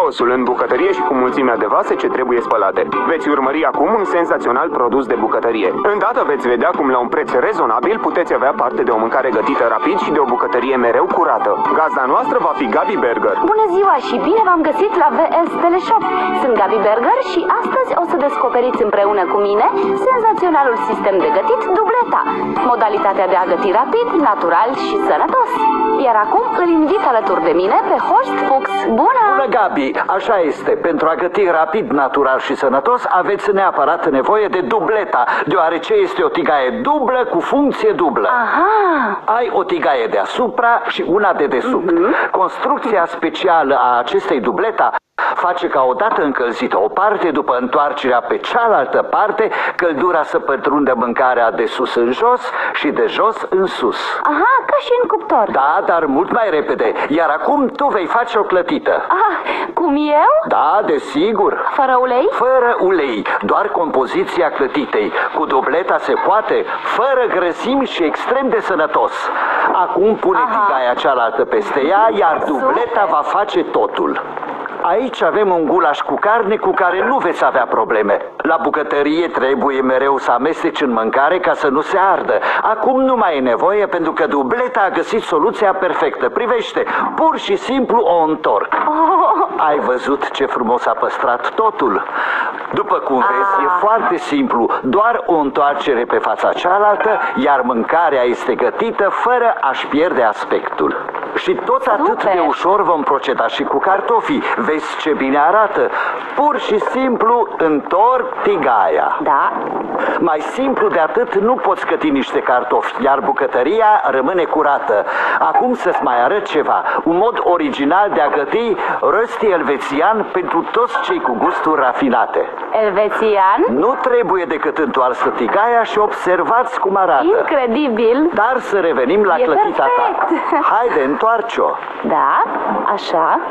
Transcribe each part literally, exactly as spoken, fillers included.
Tosul în bucătărie și cu mulțimea de vase ce trebuie spălate. Veți urmări acum un senzațional produs de bucătărie. Îndată veți vedea cum la un preț rezonabil puteți avea parte de o mâncare gătită rapid și de o bucătărie mereu curată. Gazda noastră va fi Gabi Burger. Bună ziua și bine v-am găsit la V S Teleshop. Sunt Gabi Burger și astăzi o să descoperiți împreună cu mine senzaționalul sistem de gătit Dubleta. Modalitatea de a găti rapid, natural și sănătos. Iar acum îl invit alături de mine pe host Fux. Bună! Bună, Gabi! Așa este. Pentru a găti rapid, natural și sănătos aveți neapărat nevoie de Dubleta, deoarece este o tigaie dublă cu funcție dublă. Aha! Ai o tigaie deasupra și una de desubt. Mm-hmm. Construcția specială a acestei Dubleta face ca odată încălzită o parte, după întoarcerea pe cealaltă parte, căldura să pătrundă mâncarea de sus în jos și de jos în sus. Aha, ca și în cuptor. Da, dar mult mai repede. Iar acum tu vei face o clătită. Ah, cum eu? Da, desigur. Fără ulei? Fără ulei, doar compoziția clătitei. Cu Dubleta se poate, fără grăsimi și extrem de sănătos. Acum pune Aha. tigaia cealaltă peste ea, iar Dubleta va face totul. Aici avem un gulaș cu carne cu care nu veți avea probleme. La bucătărie trebuie mereu să amesteci în mâncare ca să nu se ardă. Acum nu mai e nevoie pentru că Dubleta a găsit soluția perfectă. Privește, pur și simplu o întorc. Oh. Ai văzut ce frumos a păstrat totul? După cum vezi, e foarte simplu. Doar o întoarcere pe fața cealaltă, iar mâncarea este gătită fără a-și pierde aspectul. Și tot atât Super. de ușor vom proceda și cu cartofii. Vezi ce bine arată? Pur și simplu întorc tigaia. Da. Mai simplu de atât nu poți găti niște cartofi, iar bucătăria rămâne curată. Acum să-ți mai arăt ceva. Un mod original de a găti rosti elvețian pentru toți cei cu gusturi rafinate. Elvețian? Nu trebuie decât întoarsă tigaia și observați cum arată. Incredibil. Dar să revenim la E clătita perfect. ta. Haide, întoarce-o. Da, așa.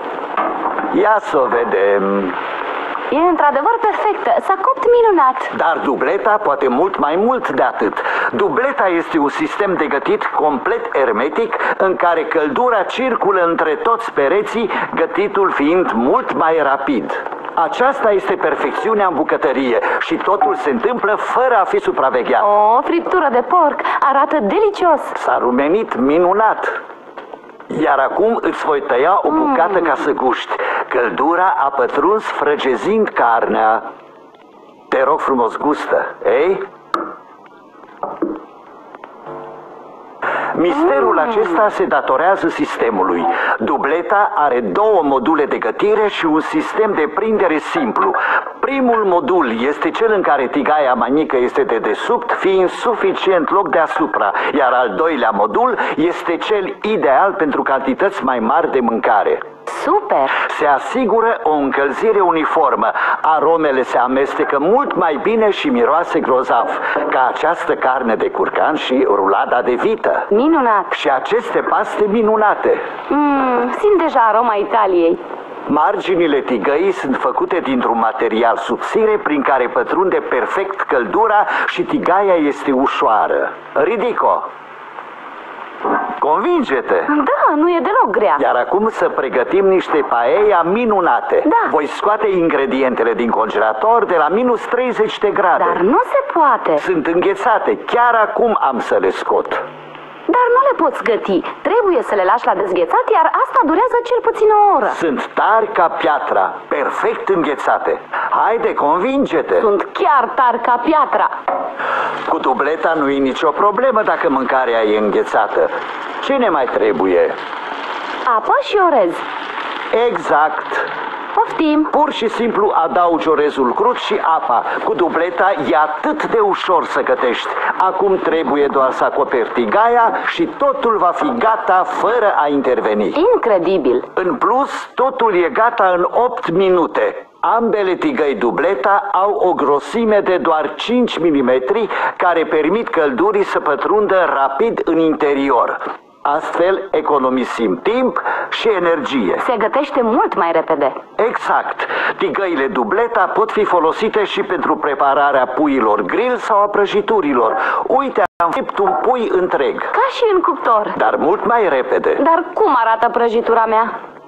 Ia să o vedem. E într-adevăr perfectă, s-a copt minunat. Dar Dubleta poate mult mai mult de atât. Dubleta este un sistem de gătit complet hermetic în care căldura circulă între toți pereții, gătitul fiind mult mai rapid. Aceasta este perfecțiunea în bucătărie și totul se întâmplă fără a fi supravegheat. O friptură de porc, arată delicios. S-a rumenit minunat. Iar acum îți voi tăia o bucată mm. ca să guști. Căldura a pătruns frăgezind carnea. Te rog frumos, gustă, ei? Misterul acesta se datorează sistemului. Dubleta are două module de gătire și un sistem de prindere simplu. Primul modul este cel în care tigaia mai mică este de desubt, fiind suficient loc deasupra, iar al doilea modul este cel ideal pentru cantități mai mari de mâncare. Super! Se asigură o încălzire uniformă. Aromele se amestecă mult mai bine și miroase grozav, ca această carne de curcan și rulada de vită. Minunat! Și aceste paste minunate. Mm, simt deja aroma Italiei. Marginile tigăii sunt făcute dintr-un material subțire prin care pătrunde perfect căldura și tigaia este ușoară. Ridico! Convinge-te! Da, nu e deloc grea. Iar acum să pregătim niște paella minunate. Da. Voi scoate ingredientele din congelator de la minus treizeci de grade. Dar nu se poate. Sunt înghețate. Chiar acum am să le scot. Dar nu le poți găti. Trebuie să le lași la dezghețat, iar asta durează cel puțin o oră. Sunt tari ca piatra, perfect înghețate. Haide, convinge-te! Sunt chiar tari ca piatra. Cu Dubleta nu e nicio problemă dacă mâncarea e înghețată. Ce ne mai trebuie? Apă și orez. Exact. Poftim. Pur și simplu adaugi orezul crud și apa. Cu Dubleta e atât de ușor să gătești. Acum trebuie doar să acoperi tigaia și totul va fi gata fără a interveni. Incredibil. În plus, totul e gata în opt minute. Ambele tigăi Dubleta au o grosime de doar cinci milimetri, care permit căldurii să pătrundă rapid în interior. Astfel economisim timp și energie. Se gătește mult mai repede. Exact. Tigăile Dubleta pot fi folosite și pentru prepararea puiilor grill sau a prăjiturilor. Uite, am fript un pui întreg. Ca și în cuptor. Dar mult mai repede. Dar cum arată prăjitura mea?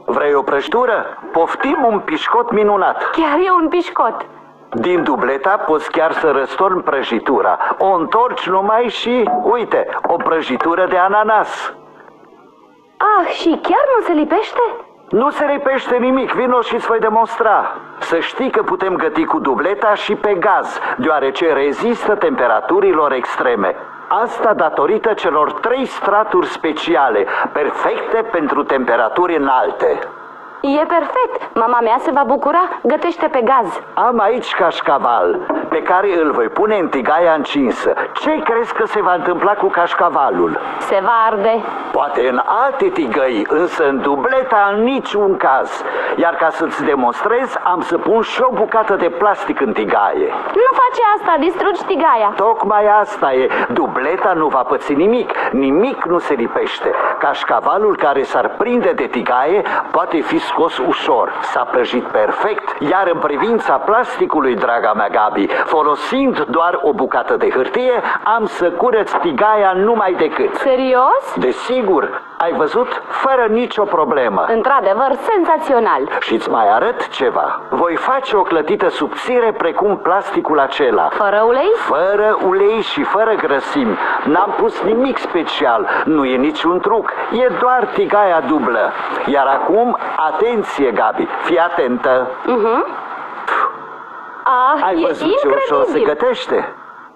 Vrei o prăjitură? Poftim un pișcot minunat. Chiar e un pișcot. Din dubleta poți chiar să răstorni prăjitura. O întorci numai și, uite, o prăjitură de ananas. Ah, și chiar nu se lipește? Nu se lipește nimic, vino și îți voi demonstra. Să știi că putem găti cu dubleta și pe gaz, deoarece rezistă temperaturilor extreme. Asta datorită celor trei straturi speciale, perfecte pentru temperaturi înalte. E perfect. Mama mea se va bucura. Gătește pe gaz. Am aici cașcaval, pe care îl voi pune în tigaia încinsă. Ce crezi că se va întâmpla cu cașcavalul? Se va arde. Poate în alte tigăi, însă în dubleta în niciun caz. Iar ca să-ți demonstrez, am să pun și o bucată de plastic în tigaie. Nu face asta, distrugi tigaia. Tocmai asta e. Dubleta nu va păți nimic. Nimic nu se lipește. Cașcavalul care s-ar prinde de tigaie poate fi scos ușor. S-a prăjit perfect. Iar în privința plasticului, draga mea Gabi, folosind doar o bucată de hârtie, am să curăț tigaia numai decât. Serios? Desigur. Ai văzut? Fără nicio problemă. Într-adevăr, senzațional. Și-ți mai arăt ceva. Voi face o clătită subțire precum plasticul acela. Fără ulei? Fără ulei și fără grăsimi. N-am pus nimic special. Nu e niciun truc. E doar tigaia dublă. Iar acum, atenție, Gabi. Fii atentă. Uh-huh. Ah, Ai e văzut ce ușor se gătește?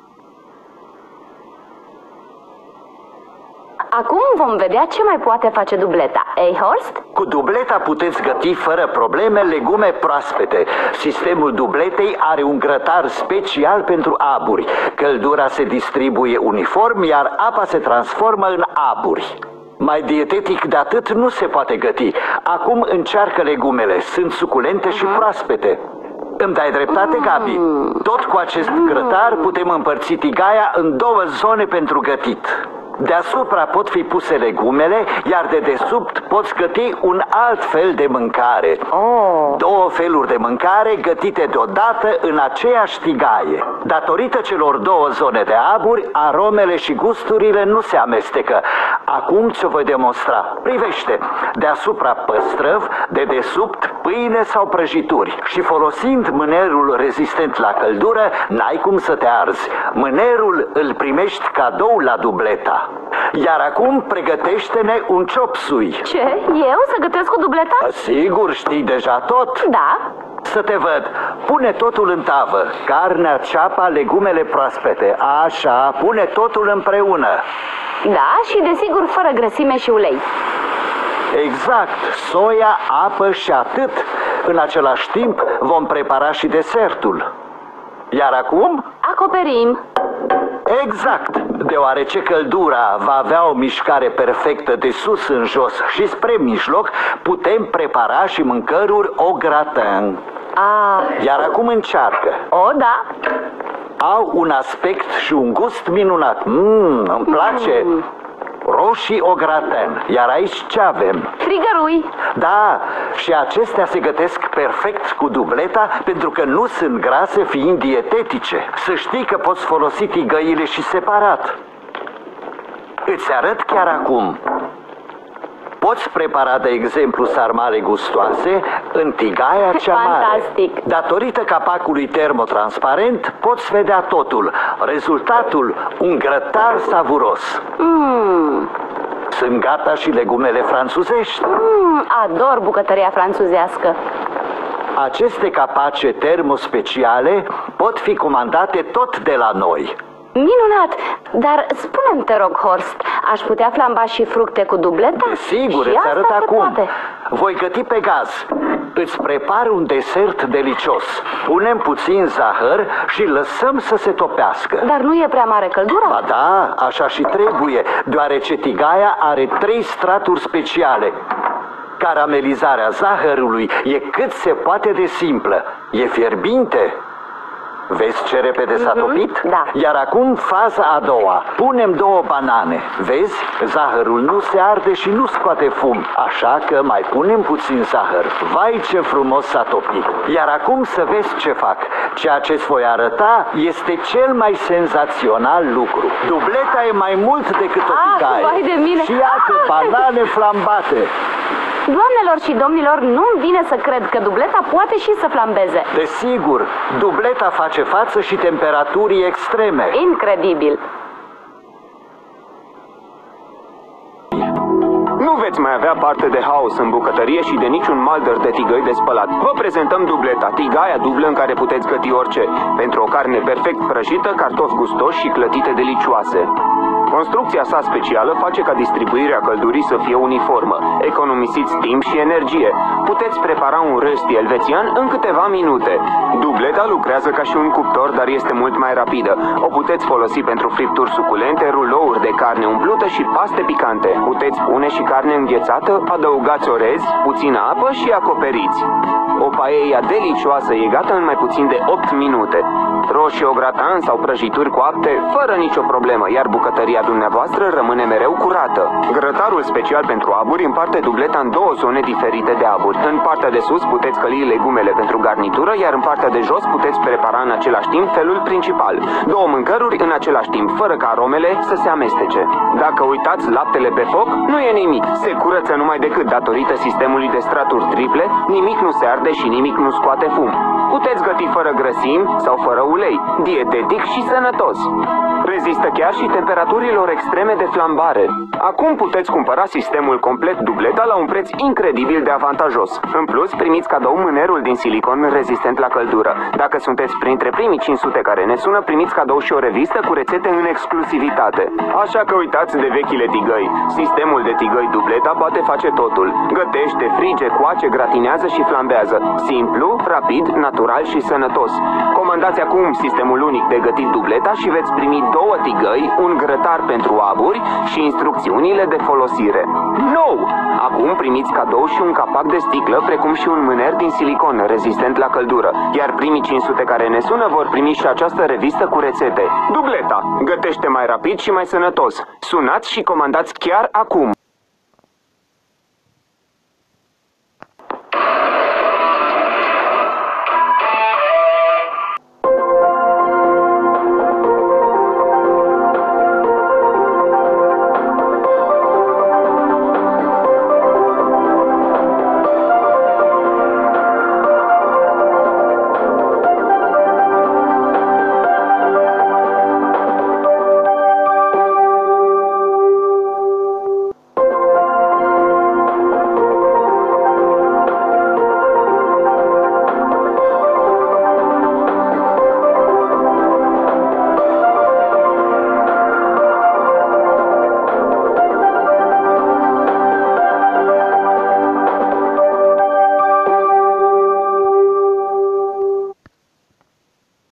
Acum vom vedea ce mai poate face dubleta. Ei, Horst? Cu dubleta puteți găti fără probleme legume proaspete. Sistemul dubletei are un grătar special pentru aburi. Căldura se distribuie uniform, iar apa se transformă în aburi. Mai dietetic de atât nu se poate găti. Acum încearcă legumele. Sunt suculente și proaspete. Îmi dai dreptate, Gabi? Tot cu acest grătar putem împărți tigaia în două zone pentru gătit. Deasupra pot fi puse legumele, iar de desubt poți găti un alt fel de mâncare. Oh. Două feluri de mâncare gătite deodată în aceeași tigaie. Datorită celor două zone de aburi, aromele și gusturile nu se amestecă. Acum ți-o voi demonstra. Privește, deasupra păstrăv, de desubt pâine sau prăjituri. Și folosind mânerul rezistent la căldură, n-ai cum să te arzi. Mânerul îl primești cadou la dubleta. Iar acum pregătește-ne un chop suey. Ce? Eu să gătesc cu dubleta? Sigur, știi deja tot? Da. Să te văd. Pune totul în tavă. Carnea, ceapa, legumele proaspete. Așa, pune totul împreună. Da, și desigur fără grăsime și ulei. Exact, soia, apă și atât. În același timp vom prepara și desertul. Iar acum? Acoperim. Exact, deoarece căldura va avea o mișcare perfectă de sus în jos și spre mijloc, putem prepara și mâncăruri au gratin. Ah. Iar acum încearcă. O, da. Au un aspect și un gust minunat. Mmm, îmi place. Mm. Roșii au gratin. Iar aici ce avem? Frigărui. Da, și acestea se gătesc perfect cu dubleta pentru că nu sunt grase, fiind dietetice. Să știi că poți folosi tigăile și separat. Îți arăt chiar acum. Poți prepara, de exemplu, sarmale gustoase în tigaia cea mare. Fantastic. Datorită capacului termotransparent, poți vedea totul. Rezultatul, un grătar savuros. Mm. Sunt gata și legumele franțuzești. Mm, ador bucătăria franțuzească. Aceste capace termospeciale pot fi comandate tot de la noi. Minunat! Dar spune-mi, te rog, Horst, aș putea flamba și fructe cu dubleta? Desigur, și îți arăt acum. Poate. Voi găti pe gaz. Îți prepar un desert delicios. Punem puțin zahăr și lăsăm să se topească. Dar nu e prea mare căldura? Ba da, așa și trebuie, deoarece tigaia are trei straturi speciale. Caramelizarea zahărului e cât se poate de simplă. E fierbinte. Vezi ce repede s-a Mm-hmm, topit? da. Iar acum faza a doua. Punem două banane. Vezi? Zahărul nu se arde și nu scoate fum. Așa că mai punem puțin zahăr. Vai, ce frumos s-a topit. Iar acum să vezi ce fac. Ceea ce-ți voi arăta este cel mai senzațional lucru. Dubleta e mai mult decât o Ah, tigaie. vai de mine. Și iată, Ah! banane flambate. Doamnelor și domnilor, nu-mi vine să cred că dubleta poate și să flambeze. Desigur, dubleta face față și temperaturii extreme. Incredibil! Nu veți mai avea parte de haos în bucătărie și de niciun maldăr de tigăi de spălat. Vă prezentăm dubleta, tigaia dublă în care puteți găti orice. Pentru o carne perfect prăjită, cartofi gustoși și clătite delicioase. Construcția sa specială face ca distribuirea căldurii să fie uniformă. Economisiți timp și energie. Puteți prepara un rösti elvețian în câteva minute. Dubleta lucrează ca și un cuptor, dar este mult mai rapidă. O puteți folosi pentru fripturi suculente, rulouri de carne umplută și paste picante. Puteți pune și carne înghețată, adăugați orez, puțină apă și acoperiți. O paella delicioasă e gata în mai puțin de opt minute. Roșii au gratan sau prăjituri coapte, fără nicio problemă, iar bucătăria dumneavoastră rămâne mereu curată. Grătarul special pentru aburi împarte dubleta în două zone diferite de aburi. În partea de sus puteți căli legumele pentru garnitură, iar în partea de jos puteți prepara în același timp felul principal. Două mâncăruri în același timp, fără ca aromele să se amestece. Dacă uitați laptele pe foc, nu e nimic. Se curăță numai decât datorită sistemului de straturi triple, nimic nu se arde și nimic nu scoate fum. Puteți găti fără grăsimi sau fără ulei, dietetic și sănătos. Rezistă chiar și temperaturilor extreme de flambare. Acum puteți cumpăra sistemul complet dubleta la un preț incredibil de avantajos. În plus, primiți cadou mânerul din silicon rezistent la căldură. Dacă sunteți printre primii cinci sute care ne sună, primiți cadou și o revistă cu rețete în exclusivitate. Așa că uitați de vechile tigăi. Sistemul de tigăi dubleta poate face totul. Gătește, frige, coace, gratinează și flambează. Simplu, rapid, natural și sănătos. Comandați acum sistemul unic de gătit dubleta și veți primi două tigăi, un grătar pentru aburi și instrucțiunile de folosire. Nou! Acum primiți cadou și un capac de sticlă, precum și un mâner din silicon rezistent la căldură. Iar primii cinci sute care ne sună vor primi și această revistă cu rețete. Dubleta. Gătește mai rapid și mai sănătos. Sunați și comandați chiar acum!